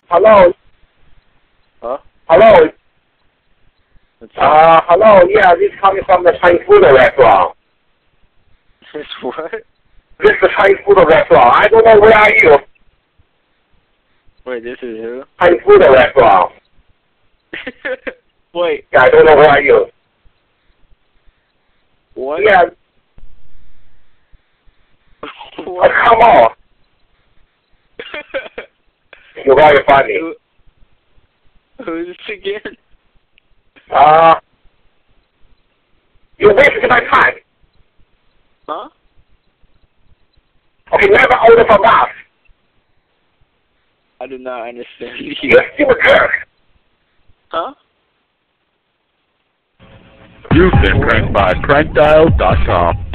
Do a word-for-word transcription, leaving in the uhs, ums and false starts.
Hello. Huh? Hello. What's Uh, hello. Yeah, this is coming from the Chinese food restaurant. This what? This is the Chinese food restaurant. I don't know where are you. Wait, this is who? Chinese food restaurant. Wait. Yeah, I don't know where are you. What? Yeah. What? Oh, come on. You're very funny. Who, who's this again? Uh, you wasted my time. Huh? Okay, never order from us. I do not understand you. You're still a jerk. Huh? You've been pranked by Prankdial dot com.